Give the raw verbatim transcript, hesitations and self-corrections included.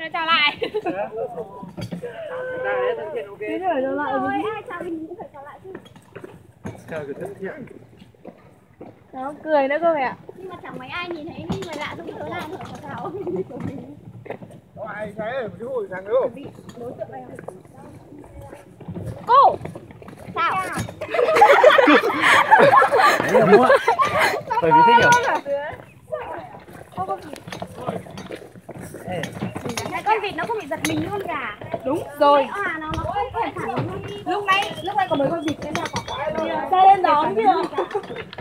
nó chào lại. Thế rồi chào lại. Ôi, ai chào mình cũng phải chào lại chứ. Chào cái thân thiện. Nó cười nữa cơ mẹ ạ. Nhưng mà chẳng mấy ai nhìn thấy người lạ trong chỗ nào thở chào. Có ai thấy chứ hồi thằng nữa. Đối tượng này. Cô. Sao? Đấy là mua. Bởi vì thế nhỉ? Con con vịt. Con vịt nó không bị giật mình như con gà. Đúng rồi. À, nó nó không phải phản ứng. Lúc nãy, lúc nãy có mấy con vịt lên ra quả. Ra lên đón kìa.